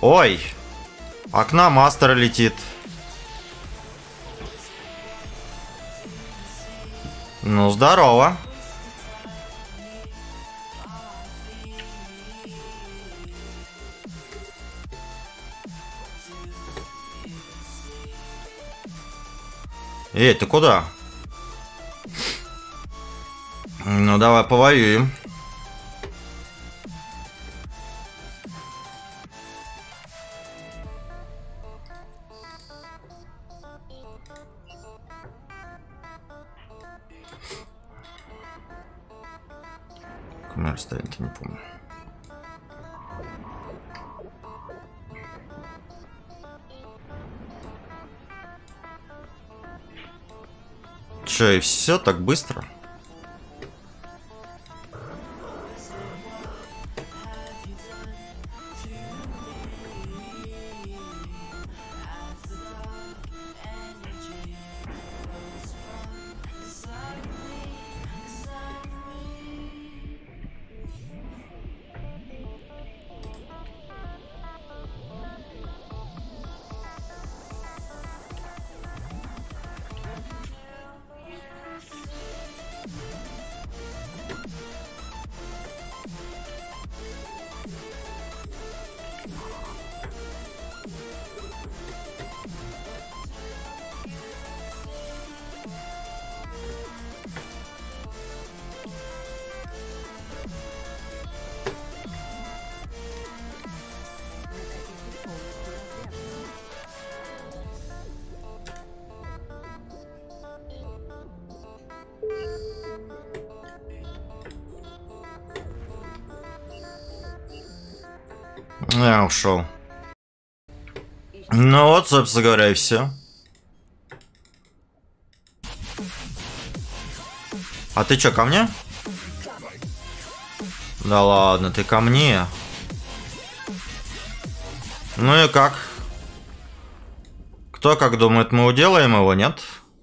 Ой! Окна мастера летит. Ну, здорово. Эй, ты куда? Ну, давай повоюем. Камера стоит, я не помню. Че, и все так быстро? Я ушел. Ну вот, собственно говоря, и все. А ты чё, ко мне? Да ладно, ты ко мне. Ну и как? Кто как думает, мы уделаем его, нет?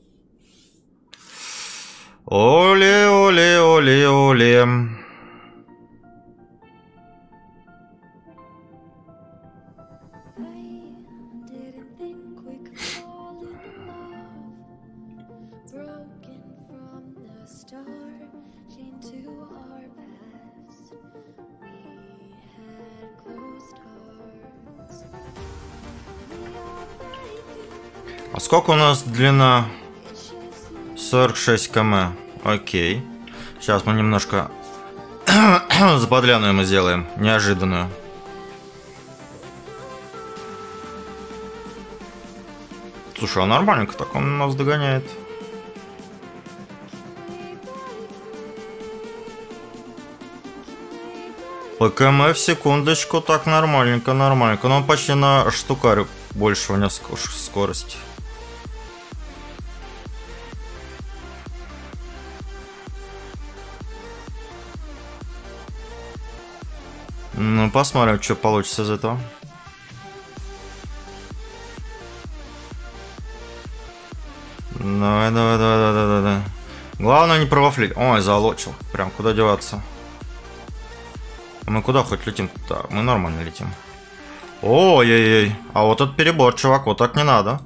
Оле, оле, оле, оле. А сколько у нас длина? 46 км. Окей. Сейчас мы немножко заподляную мы сделаем. Неожиданную. Слушай, а нормальненько так он нас догоняет. По км в секундочку так нормальненько, нормальненько. Но он почти на штукарю больше у него скорость. Ну, посмотрим, что получится из этого. Давай, давай, давай, давай, давай. Главное не провафлить. Ой, залочил. Прям куда деваться. Мы куда хоть летим? Да, мы нормально летим. Ой-ой-ой. А вот этот перебор, чувак, вот так не надо.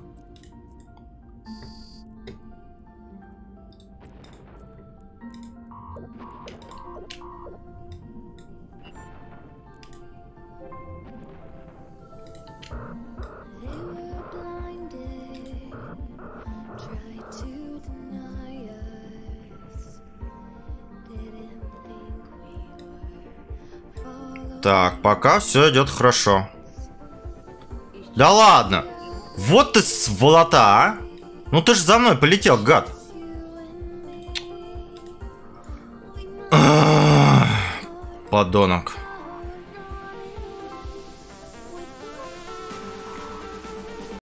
Так, пока все идет хорошо. Да ладно! Вот ты сволота, а! Ну ты ж за мной полетел, гад! Подонок.